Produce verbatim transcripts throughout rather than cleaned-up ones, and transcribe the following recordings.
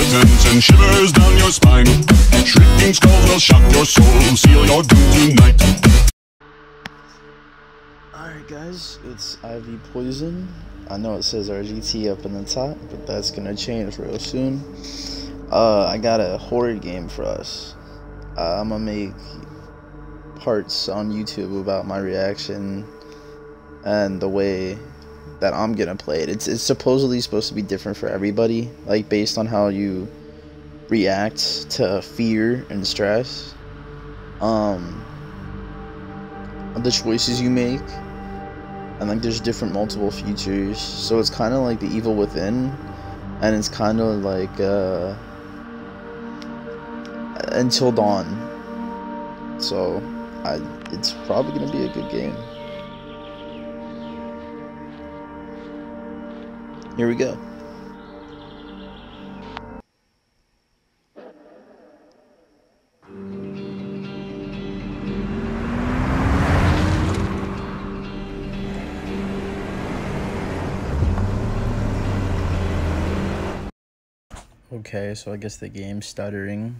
impotence and shivers down your spine. Shrieking skulls will shock your soul, seal your doom tonight. Alright guys, it's Ivy Poison. I know it says R G T up in the top, but that's gonna change real soon. Uh, I got a horror game for us. Uh, I'm gonna make parts on YouTube about my reaction and the way that I'm gonna play it. It's, it's supposedly supposed to be different for everybody, like based on how you react to fear and stress, um, the choices you make, and like there's different multiple futures. So it's kind of like the Evil Within, and it's kind of like uh, Until Dawn. So I, it's probably gonna be a good game. Here we go. Okay, so I guess the game's stuttering.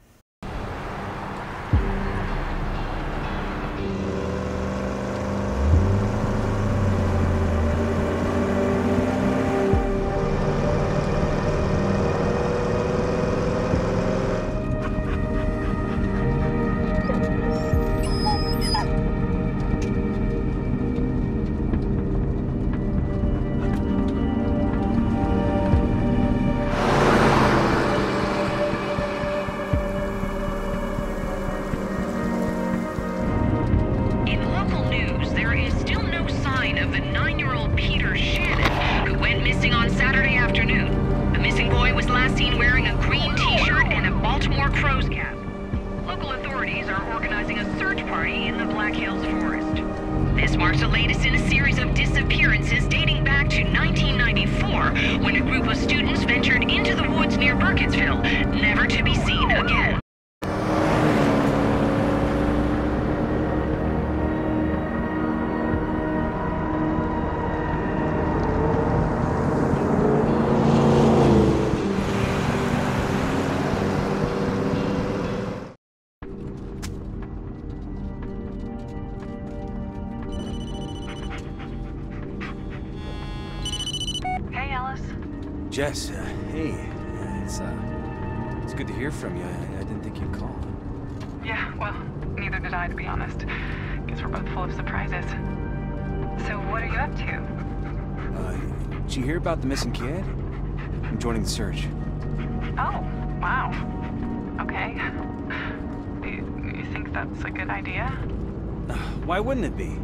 Jess, uh, hey, uh, it's, uh, it's good to hear from you. I, I didn't think you'd call. Yeah, well, neither did I, to be honest. Guess we're both full of surprises. So what are you up to? Uh, did you hear about the missing kid? I'm joining the search. Oh, wow. Okay. You, you think that's a good idea? Uh, why wouldn't it be?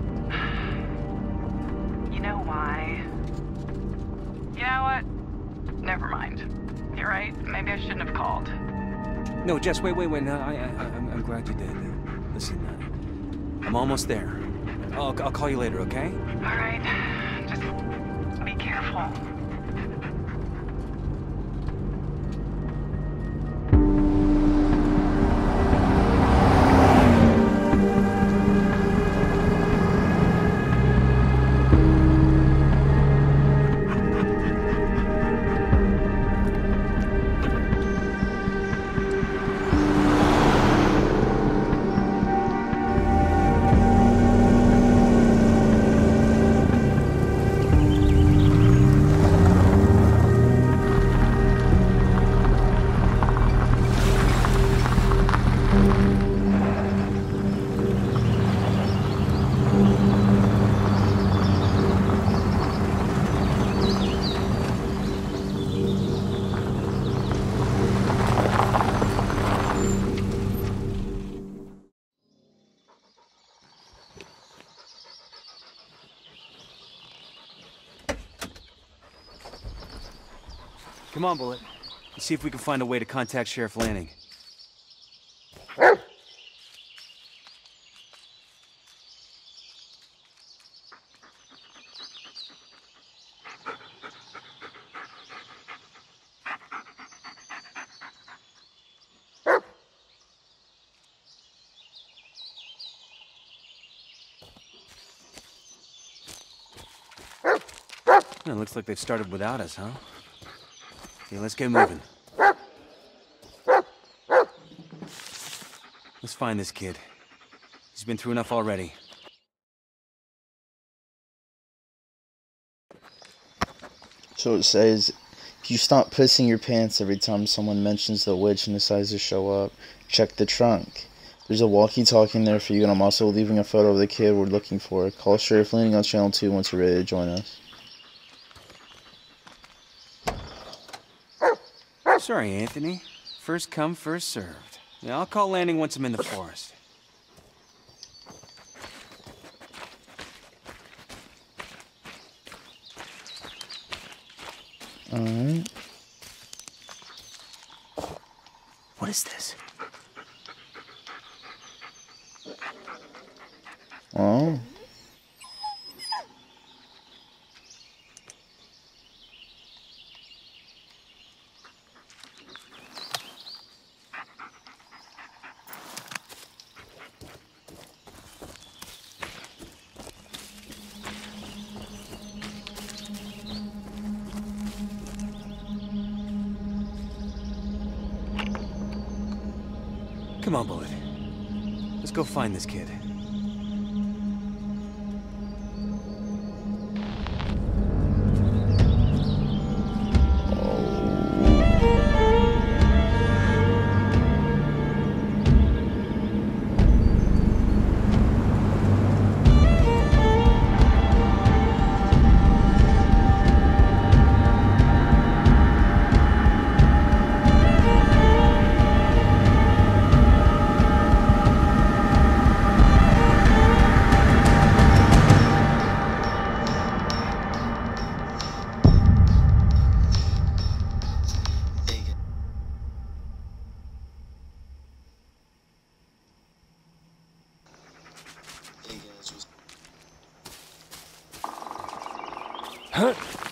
You know why? You know what? Never mind. You're right. Maybe I shouldn't have called. No, Jess, wait, wait, wait. No, I, I, I'm, I'm glad you did. Listen, uh, I'm almost there. I'll, I'll call you later, okay? All right. Just be careful. Come on, Bullet. Let's see if we can find a way to contact Sheriff Lanning. It looks like they've started without us, huh? Okay, let's get moving. find this kid. He's been through enough already. So it says, if you stop pissing your pants every time someone mentions the witch and decides to show up, check the trunk. There's a walkie-talkie in there for you, and I'm also leaving a photo of the kid we're looking for. Call Sheriff Leaning on Channel two once you're ready to join us. Sorry, Anthony. First come, first served. Yeah, I'll call Landing once I'm in the forest. Alright. What is this? Oh. Come on, Bullet. Let's go find this kid. Huh?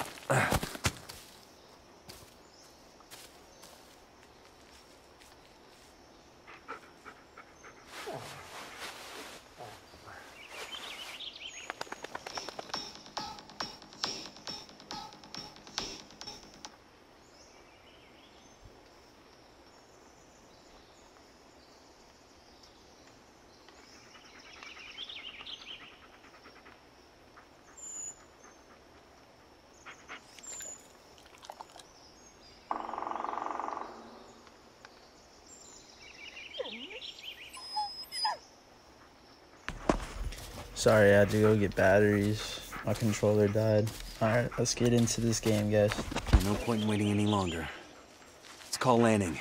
Sorry, I had to go get batteries. My controller died. Alright, let's get into this game, guys. No point in waiting any longer. Let's call Landing.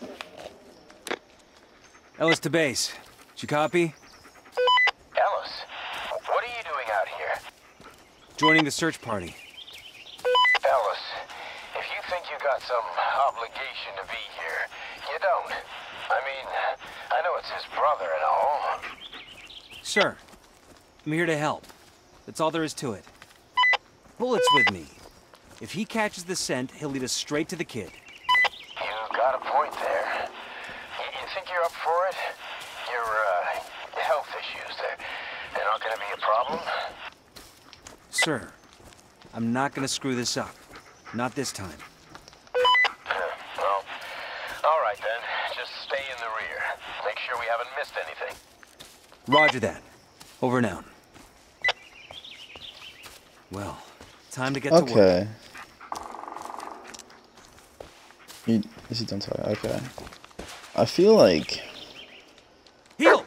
Ellis to base. Did you copy? Ellis, what are you doing out here? Joining the search party. Ellis, if you think you got some obligation to be here, you don't. I mean, I know it's his brother and all. Sir, I'm here to help. That's all there is to it. Bullet's with me. If he catches the scent, he'll lead us straight to the kid. You got a point there. You, you think you're up for it? Your, uh, health issues, they're, they're not gonna be a problem? Sir, I'm not gonna screw this up. Not this time. Well, all right then. Just stay in the rear. Make sure we haven't missed anything. Roger that. Over and out. Well, time to get to work. Okay. You, is he done talking? Okay. I feel like... Heal!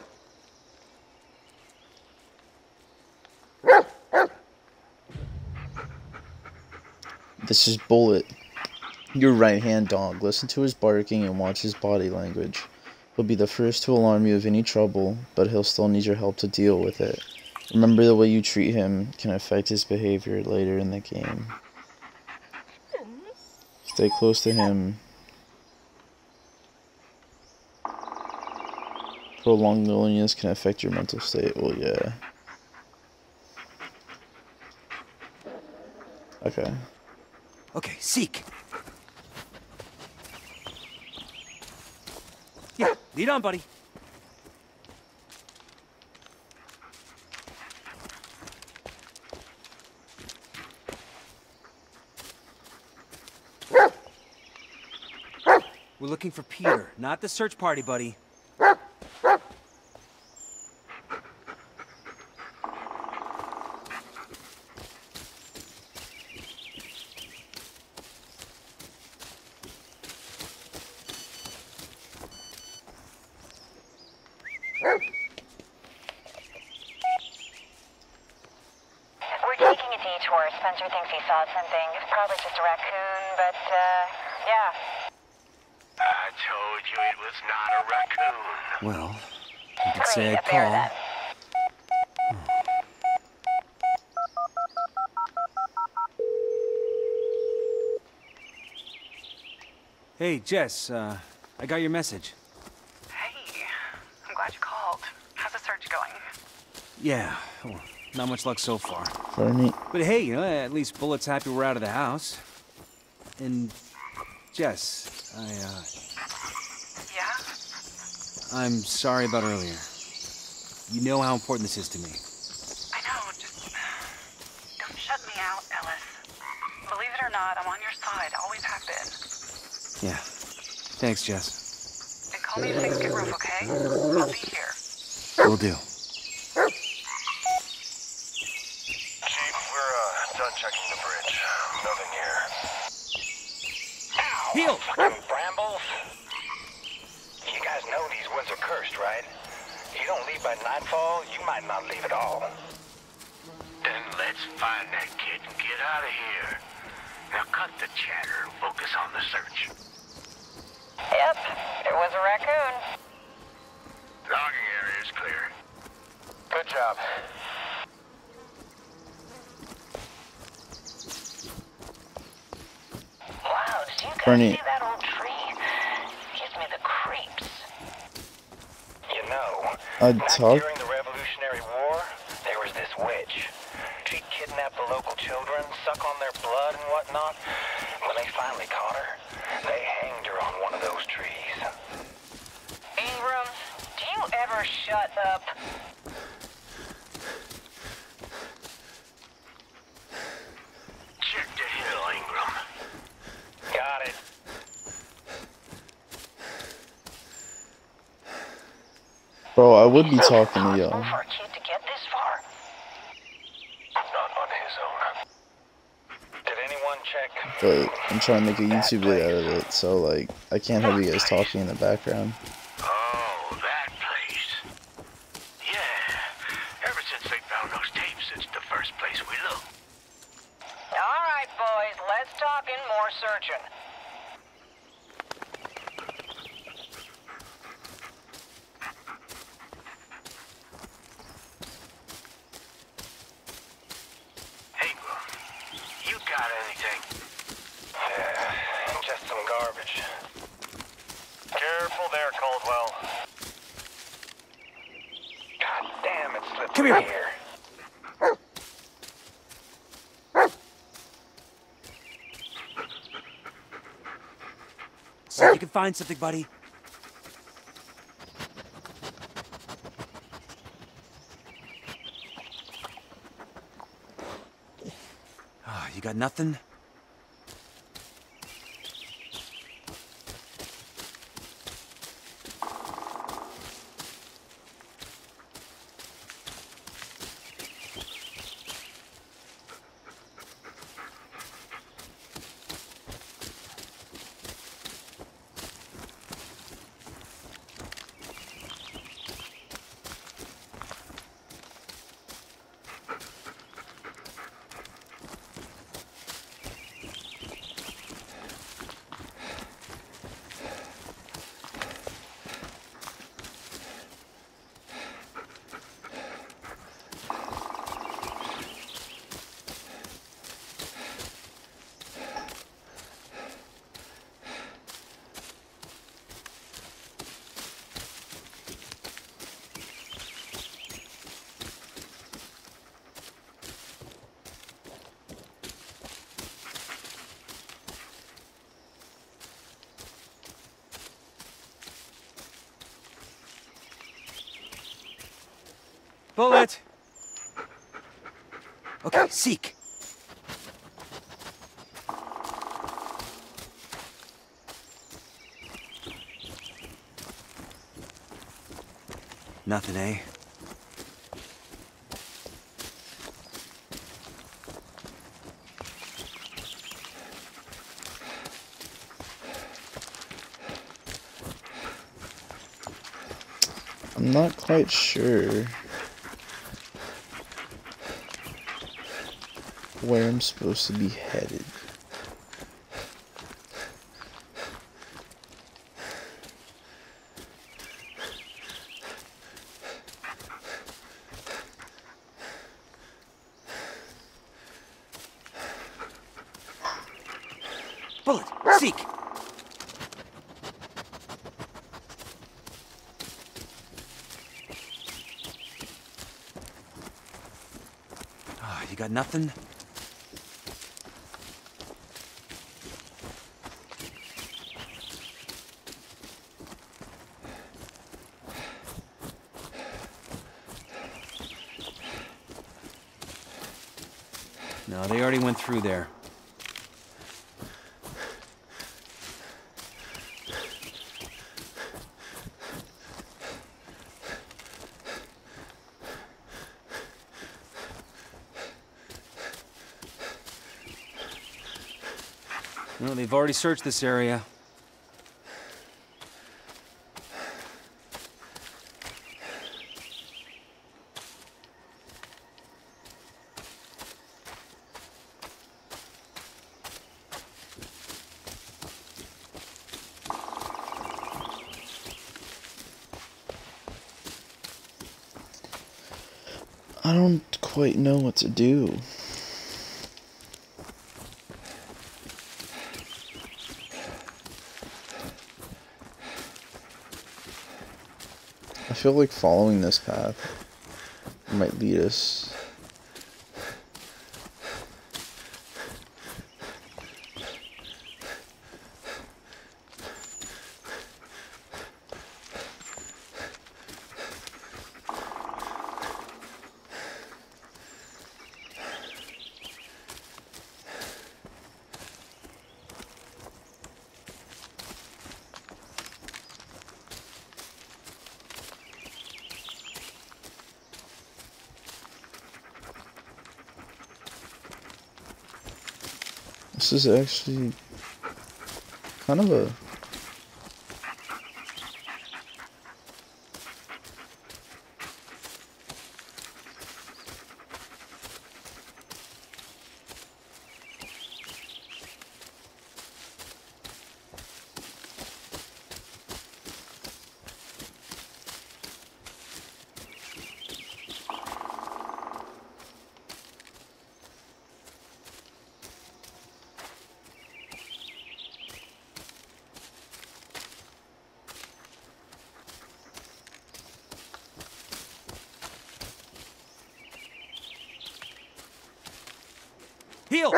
This is Bullet, your right-hand dog. Listen to his barking and watch his body language. He'll be the first to alarm you of any trouble, but he'll still need your help to deal with it. Remember, the way you treat him can affect his behavior later in the game. Stay close to him. Prolonged loneliness can affect your mental state. Well, yeah. Okay. Okay, seek. Yeah, lead on, buddy. We're looking for Peter, not the search party, buddy. Spencer thinks he saw something. It's probably just a raccoon, but, uh, yeah. I told you it was not a raccoon. Well, you could say Great, I'd a bear call. then. Hey, Jess, uh, I got your message. Hey, I'm glad you called. How's the search going? Yeah, well, not much luck so far. Bernie. But hey, you know, at least Bullet's happy we're out of the house. And, Jess, I, uh, Yeah? I'm sorry about earlier. You know how important this is to me. I know, just don't shut me out, Ellis. Believe it or not, I'm on your side. Always have been. Yeah. Thanks, Jess. And call me if things get rough, okay? I'll be here. Will do. Chief, we're uh, done checking the bridge. Nothing here. Ow! Heal! Fucking brambles! You guys know these woods are cursed, right? You don't leave by nightfall, you might not leave at all. Then let's find that kid and get out of here. Now cut the chatter and focus on the search. Yep, it was a raccoon. Logging area is clear. Good job. Wow, did you guys Bernie. see that old tree? Gives me the creeps. You know, I'd back talk. during the Revolutionary War, there was this witch. She'd kidnap the local children, suck on their blood and whatnot. When they finally caught her, they hanged her on one of those trees. Ingram, do you ever shut up? Check the hill, Ingram. Got it. Bro, I would be talking to y'all. For a kid to get this far? Not on his own. Did anyone check? But I'm trying to make a YouTube video out of it, so like I can't have you guys talking in the background. Oh, that place. Yeah. Ever since they found those tapes, it's the first place we looked. All right, boys, let's talk in more searching. Ingram, you got anything? Yeah, just some garbage. Careful there, Caldwell. God damn, it slipped Come through here. See if you can find something, buddy. Ah, you got nothing? Bullet! Okay, seek. Nothing, eh? I'm not quite sure where I'm supposed to be headed. Bullet, seek! Ah, you got nothing? No, they already went through there. No, they've already searched this area. I don't quite know what to do. I feel like following this path might lead us. This is actually kind of a Heel!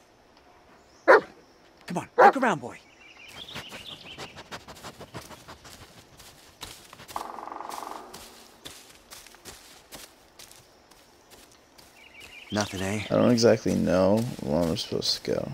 Come on, look around, boy. Nothing, eh? I don't exactly know where I'm supposed to go.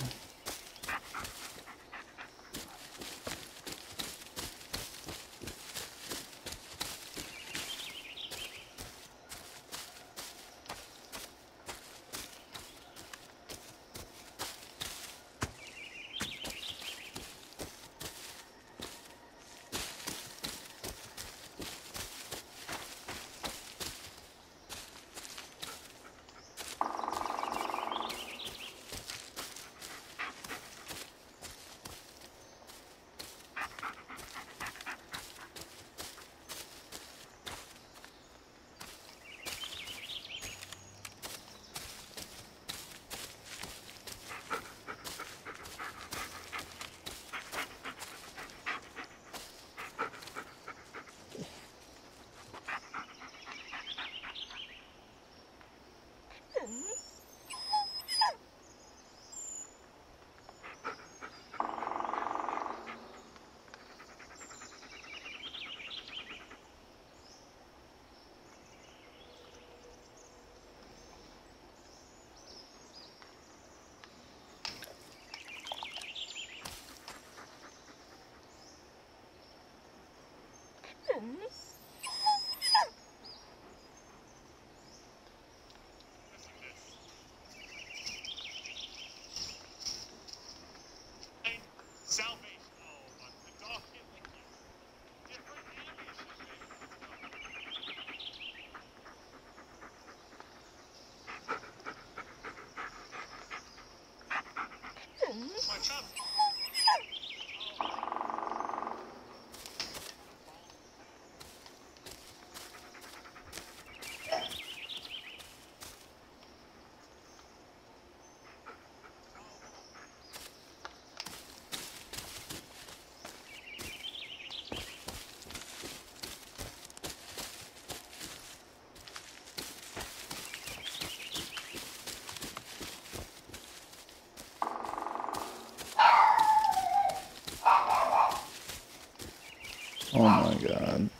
Oh my god.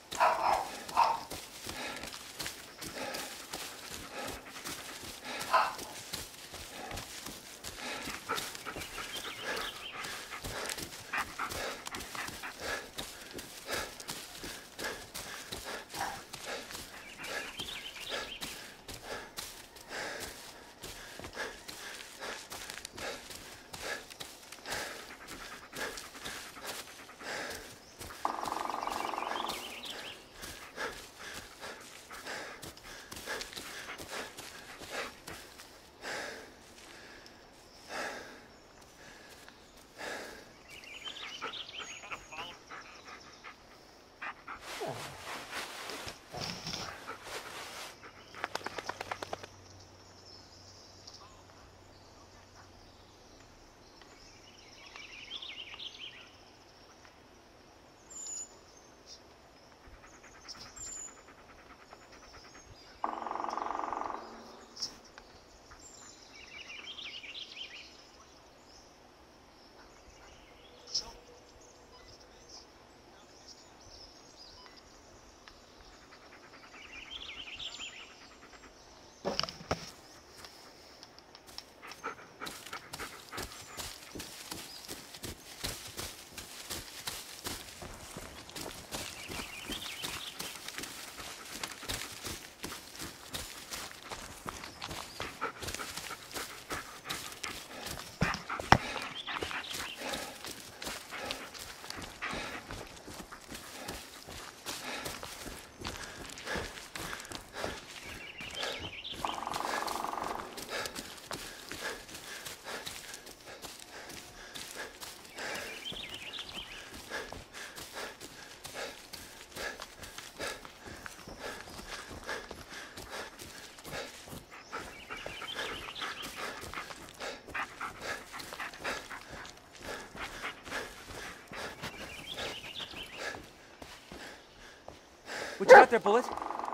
What you got there, Bullet?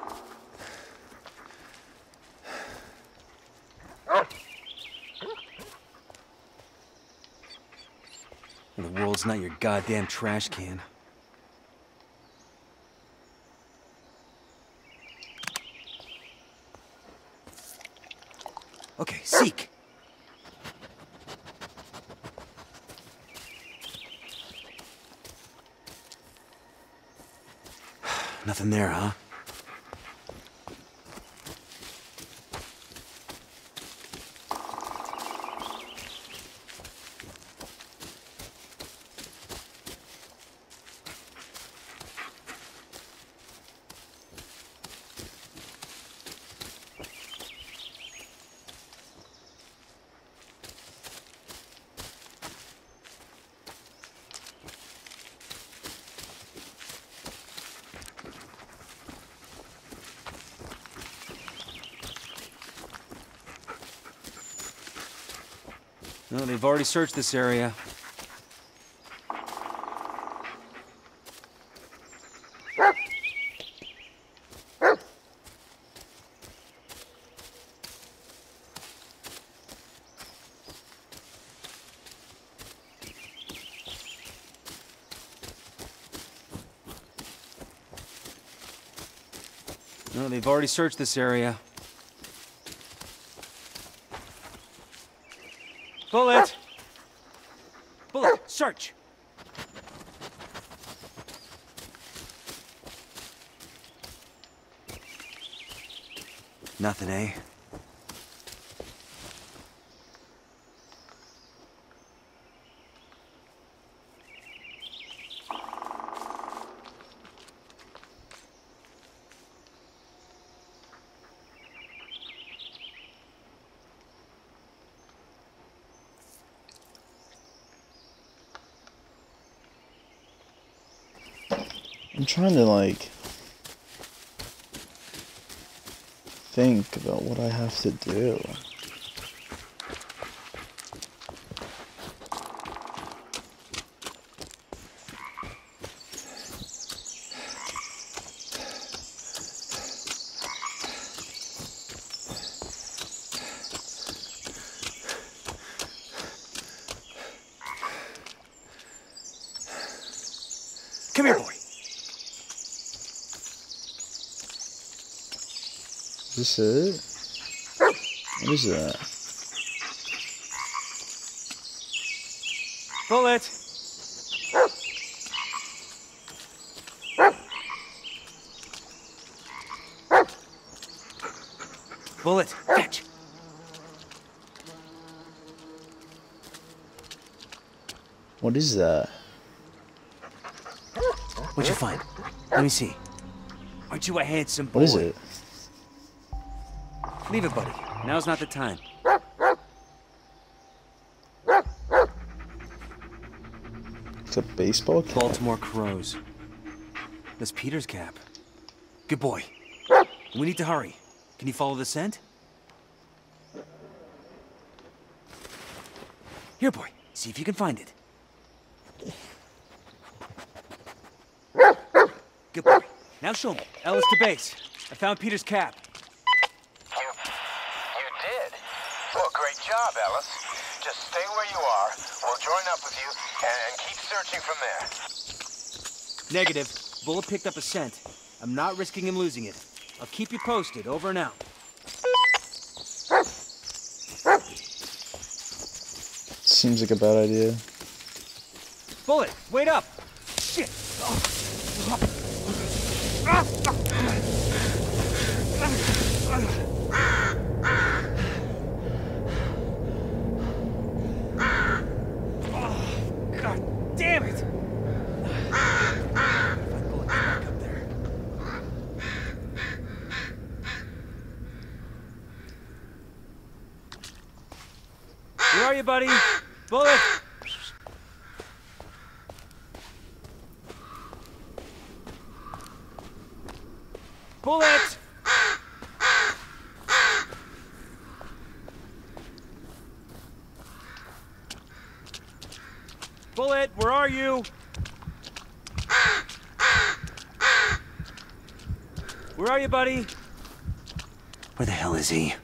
The world's not your goddamn trash can. Okay, seek. Nothing there, huh? No, they've already searched this area. No, they've already searched this area. Bullet! Bullet, search! Nothing, eh? I'm trying to, like, think about what I have to do. Come here, boy. this it? What is that? Bullet! Bullet, catch! What is that? What'd you find? Let me see. Aren't you a handsome boy? What is it? Leave it, buddy. Now's not the time. It's a baseball cap. Baltimore Crows. That's Peter's cap. Good boy. We need to hurry. Can you follow the scent? Here, boy. See if you can find it. Good boy. Now show me. Ellis to base. I found Peter's cap. You... you did? Well, great job, Ellis. Just stay where you are. We'll join up with you and keep searching from there. Negative. Bullet picked up a scent. I'm not risking him losing it. I'll keep you posted. Over and out. Seems like a bad idea. Bullet, wait up! Shit! God damn it! Bullet, back up there. Where are you, buddy? Bullet! Bullet! Bullet, where are you? Where are you, buddy? Where the hell is he?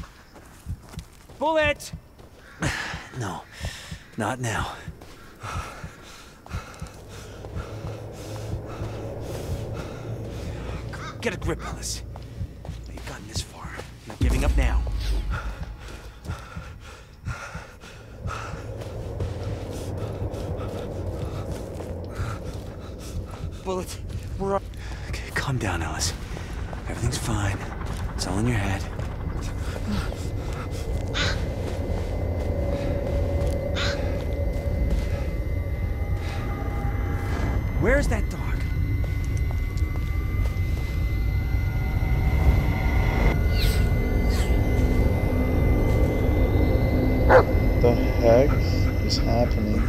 Bullet! No, not now. Get a grip, Ellis. You've gotten this far. You're giving up now. Bullet, we're up. Okay, calm down, Ellis. Everything's fine. It's all in your head. Where's that dog? What the heck is happening?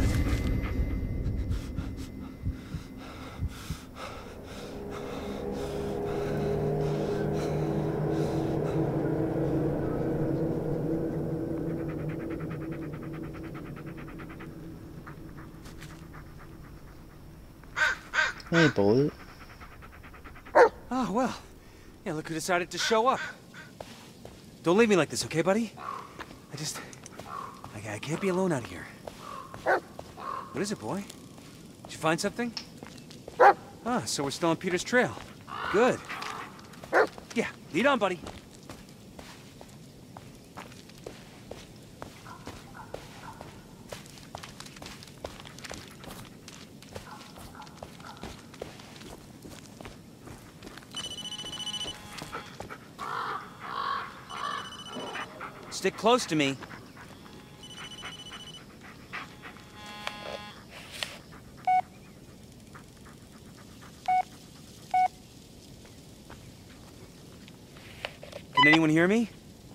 Hey, Bullet. Oh, well. Yeah, look who decided to show up. Don't leave me like this, okay, buddy? I just... I, I can't be alone out here. What is it, boy? Did you find something? Ah, so we're still on Peter's trail. Good. Yeah, lead on, buddy. Stick close to me. Can anyone hear me?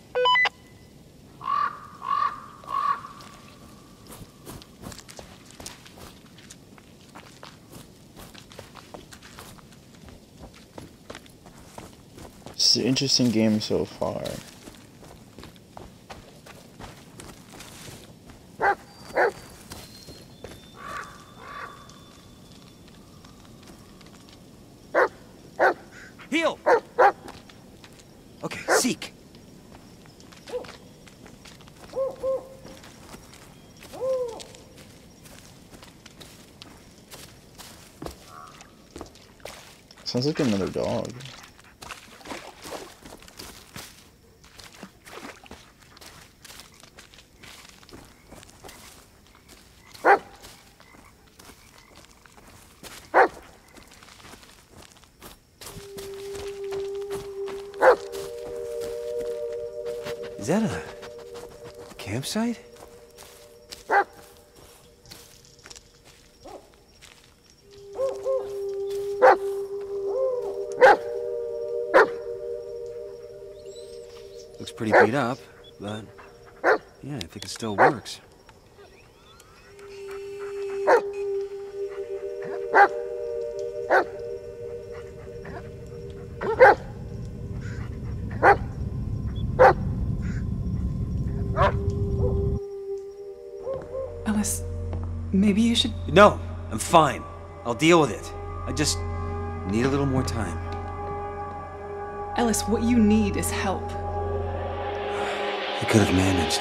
It's an interesting game so far. Heal! Okay, seek. Sounds like another dog. Is that a campsite? Looks pretty beat up, but yeah, I think it still works. Ellis, maybe you should... No, I'm fine. I'll deal with it. I just need a little more time. Ellis, what you need is help. I could have managed.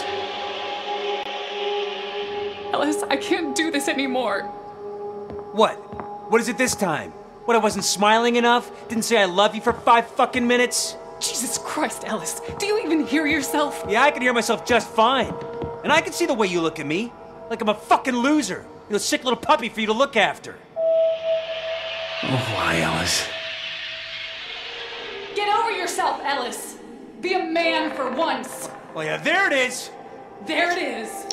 Ellis, I can't do this anymore. What? What is it this time? What, I wasn't smiling enough? Didn't say I love you for five fucking minutes? Jesus Christ, Ellis. Do you even hear yourself? Yeah, I can hear myself just fine. And I can see the way you look at me. Like I'm a fucking loser. You know, a sick little puppy for you to look after. Oh, why, Ellis? Get over yourself, Ellis. Be a man for once. Oh, yeah, there it is. There it is.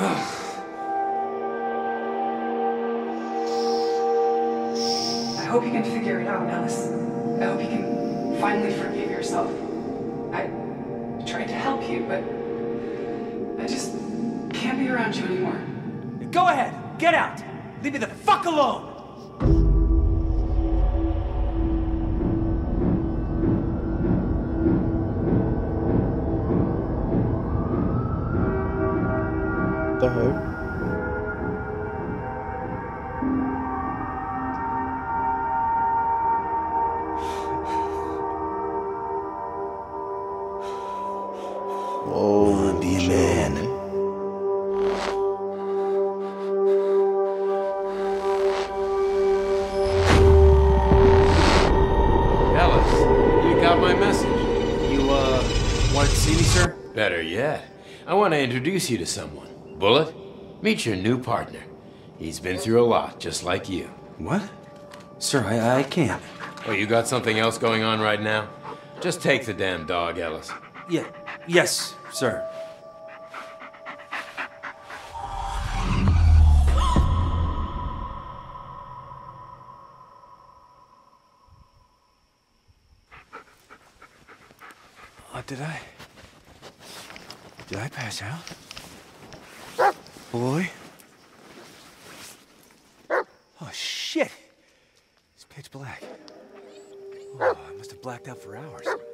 I hope you can figure it out, Ellis. I hope you can finally forgive yourself. I tried to help you, but I just can't be around you anymore. Go ahead. Get out. Leave me the fuck alone. The heck? Whoa, Be a man. Ellis, you got my message. You, uh, wanted to see me, sir? Better yet, I want to introduce you to someone. Bullet, meet your new partner. He's been through a lot, just like you. What? Sir, I, I can't. Oh, you got something else going on right now? Just take the damn dog, Ellis. Yeah. Yes, sir. What did I... Did I pass out? Boy? Oh, shit! It's pitch black. Oh, I must have blacked out for hours.